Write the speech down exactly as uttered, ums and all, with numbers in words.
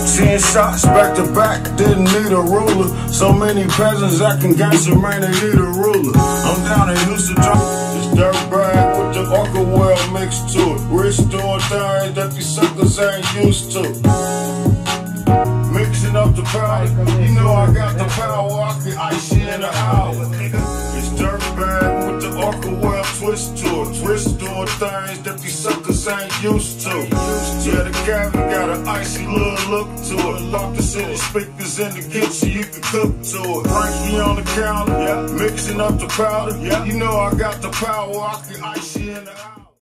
Ten shots back to back, didn't need a ruler. So many peasants acting gangster, man, they need a ruler. I'm down in Houston, this dirt bag with the Orca well mixed to it. Rich doing things that these suckers ain't used to. Mixing up the powder, you know I got the power, I can ice you in an hour, nigga. It's dirt bag with the Orca well twist to it. Twist doing things that these suckers ain't used to. Yeah, the cabin got an icy little look to it. Lock the city speakers in the kitchen, you can cook to it. Frankie on the counter, yeah. Mixing up the powder, yeah. You know I got the power, I can ice you in the hour.